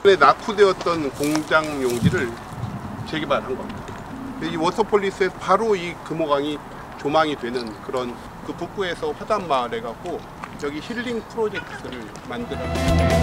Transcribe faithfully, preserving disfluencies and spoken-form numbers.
낙후되었던 공장 용지를 재개발한 겁니다. 이 워터폴리스에 바로 이 금호강이 조망이 되는 그런 그 북구에서 화단마을 해갖고 여기 힐링 프로젝트를 만들었습니다.